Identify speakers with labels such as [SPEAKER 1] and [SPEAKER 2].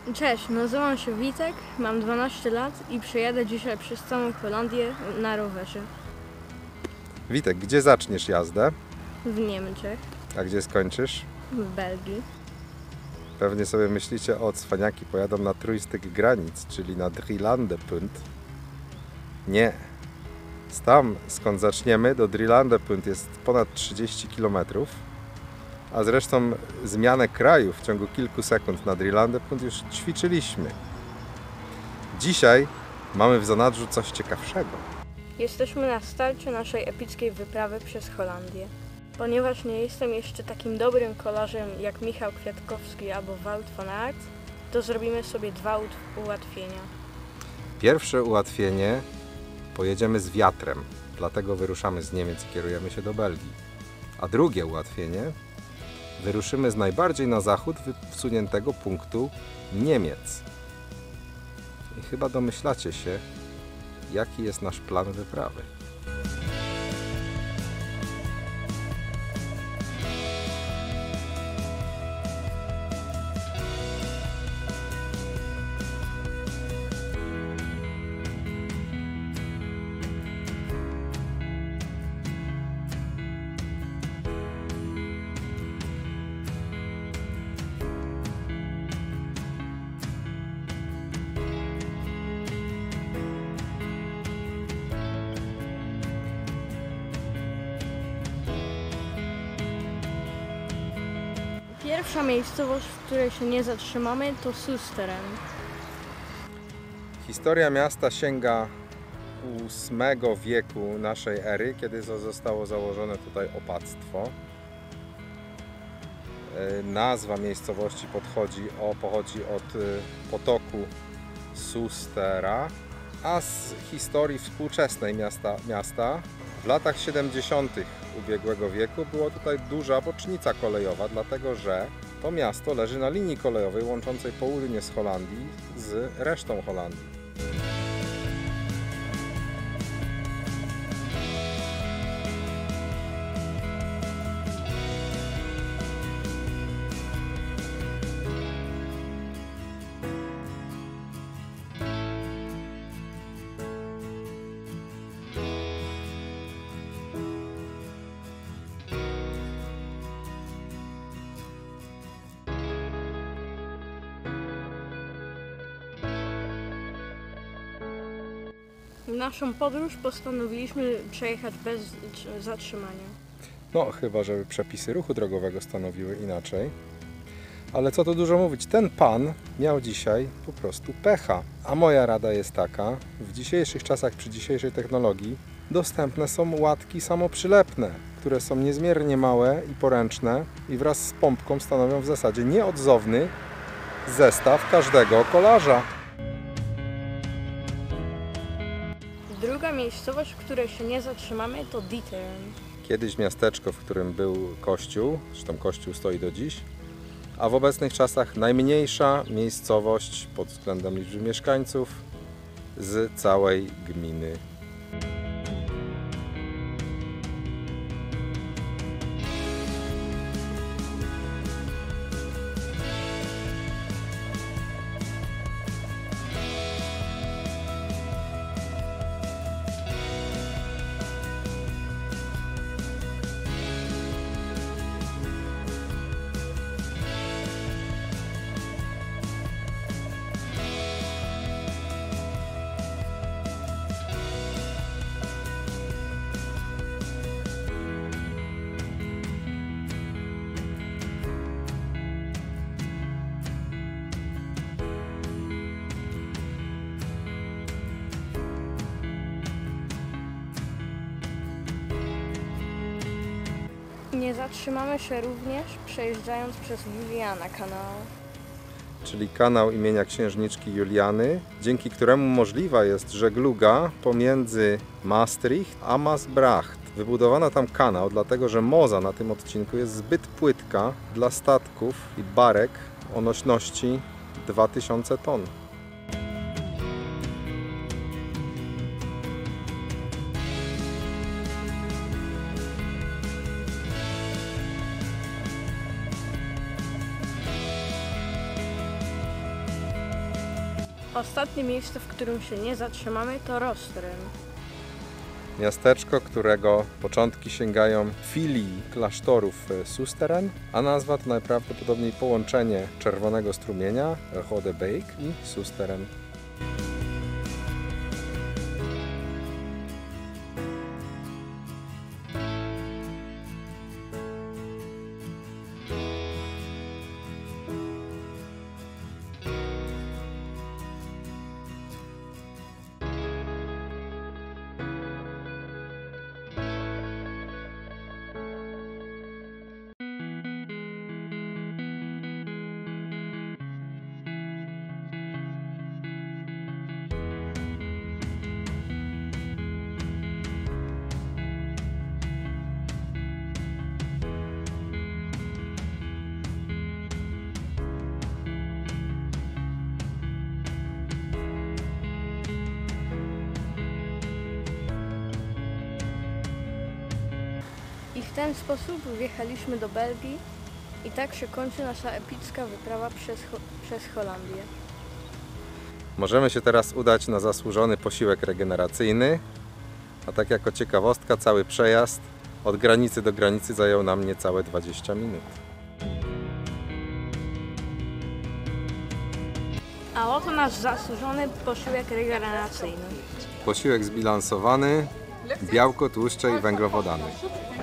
[SPEAKER 1] Cześć, nazywam się Witek, mam 12 lat i przyjadę dzisiaj przez całą Holandię na rowerze.
[SPEAKER 2] Witek, gdzie zaczniesz jazdę?
[SPEAKER 1] W Niemczech,
[SPEAKER 2] A gdzie skończysz?
[SPEAKER 1] w Belgii.
[SPEAKER 2] Pewnie sobie myślicie, o cwaniaki pojadą na trójstyk granic, czyli na Drielandenpunt. Nie. Tam, skąd zaczniemy, do Drielandenpunt jest ponad 30 km. A zresztą zmianę kraju w ciągu kilku sekund na Drielandenpunt już ćwiczyliśmy. Dzisiaj mamy w zanadrzu coś ciekawszego.
[SPEAKER 1] Jesteśmy na starcie naszej epickiej wyprawy przez Holandię. Ponieważ nie jestem jeszcze takim dobrym kolarzem jak Michał Kwiatkowski albo Wout van Aert, to zrobimy sobie dwa ułatwienia.
[SPEAKER 2] Pierwsze ułatwienie: pojedziemy z wiatrem, dlatego wyruszamy z Niemiec i kierujemy się do Belgii. A drugie ułatwienie: wyruszymy z najbardziej na zachód wsuniętego punktu Niemiec. I chyba domyślacie się, jaki jest nasz plan wyprawy.
[SPEAKER 1] Pierwsza miejscowość, w której się nie zatrzymamy, to Soesteren.
[SPEAKER 2] Historia miasta sięga VIII wieku naszej ery, kiedy zostało założone tutaj opactwo. Nazwa miejscowości pochodzi od potoku Soestera, a z historii współczesnej miasta w latach 70. ubiegłego wieku była tutaj duża bocznica kolejowa, dlatego że to miasto leży na linii kolejowej łączącej południe z Holandii z resztą Holandii.
[SPEAKER 1] Naszą podróż postanowiliśmy przejechać bez zatrzymania.
[SPEAKER 2] No, chyba żeby przepisy ruchu drogowego stanowiły inaczej. Ale co tu dużo mówić, ten pan miał dzisiaj po prostu pecha. A moja rada jest taka: w dzisiejszych czasach, przy dzisiejszej technologii dostępne są łatki samoprzylepne, które są niezmiernie małe i poręczne i wraz z pompką stanowią w zasadzie nieodzowny zestaw każdego kolarza.
[SPEAKER 1] Druga miejscowość, w której się nie zatrzymamy, to Dieteren.
[SPEAKER 2] Kiedyś miasteczko, w którym był kościół, zresztą kościół stoi do dziś, a w obecnych czasach najmniejsza miejscowość pod względem liczby mieszkańców z całej gminy.
[SPEAKER 1] Nie zatrzymamy się również przejeżdżając przez Juliana kanał.
[SPEAKER 2] Czyli kanał imienia księżniczki Juliany, dzięki któremu możliwa jest żegluga pomiędzy Maastricht a Maasbracht. Wybudowano tam kanał, dlatego że moza na tym odcinku jest zbyt płytka dla statków i barek o nośności 2000 ton.
[SPEAKER 1] Ostatnie miejsce, w którym się nie zatrzymamy, to Rostren.
[SPEAKER 2] Miasteczko, którego początki sięgają filii klasztorów Susteren, a nazwa to najprawdopodobniej połączenie czerwonego strumienia Rode Beek i Susteren.
[SPEAKER 1] I w ten sposób wjechaliśmy do Belgii i tak się kończy nasza epicka wyprawa przez Holandię.
[SPEAKER 2] Możemy się teraz udać na zasłużony posiłek regeneracyjny, a tak jako ciekawostka, cały przejazd od granicy do granicy zajął nam niecałe 20 minut.
[SPEAKER 1] A oto nasz zasłużony posiłek regeneracyjny.
[SPEAKER 2] Posiłek zbilansowany, białko, tłuszcze i węglowodany.